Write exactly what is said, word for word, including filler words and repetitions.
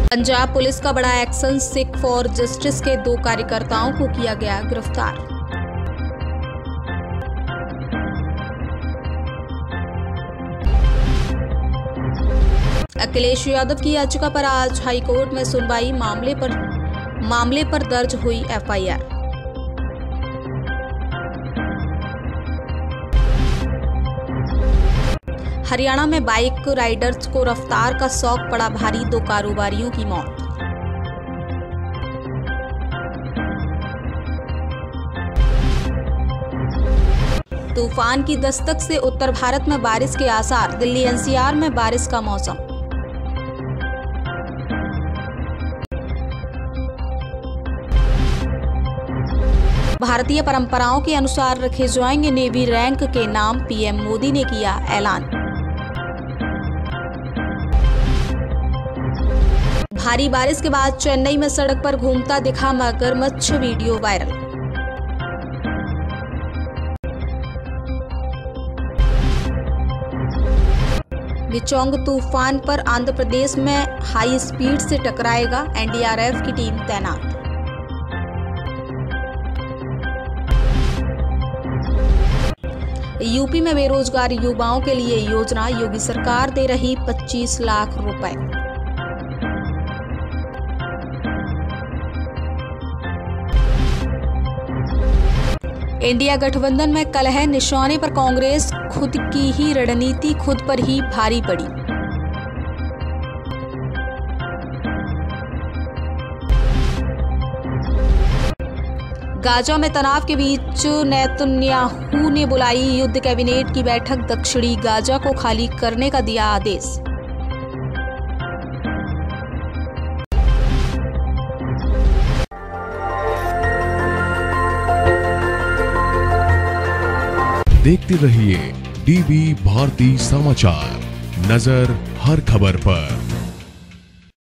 Punjab police का बड़ा action, Sikh for justice के दो कार्यकर्ताओं को किया गया गिरफ्तार। अखिलेश यादव की याचिका पर आज हाईकोर्ट में सुनवाई, मामले पर मामले पर दर्ज हुई एफ आई आर। हरियाणा में बाइक राइडर्स को रफ्तार का शौक पड़ा भारी, दो कारोबारियों की मौत। तूफान की दस्तक से उत्तर भारत में बारिश के आसार, दिल्ली एन सी आर में बारिश का मौसम। भारतीय परंपराओं के अनुसार रखे जाएंगे नेवी रैंक के नाम, पी एम मोदी ने किया ऐलान। भारी बारिश के बाद चेन्नई में सड़क पर घूमता दिखा मगरमच्छ, वीडियो वायरल। मिचोंग तूफान पर आंध्र प्रदेश में हाई स्पीड से टकराएगा, एन डी आर एफ की टीम तैनात। यूपी में बेरोजगार युवाओं के लिए योजना, योगी सरकार दे रही पच्चीस लाख रुपए। इंडिया गठबंधन में कलह, निशाने पर कांग्रेस, खुद की ही रणनीति खुद पर ही भारी पड़ी। गाजा में तनाव के बीच नेतन्याहू ने बुलाई युद्ध कैबिनेट की बैठक, दक्षिणी गाजा को खाली करने का दिया आदेश। देखते रहिए डी बी भारती समाचार, नजर हर खबर पर।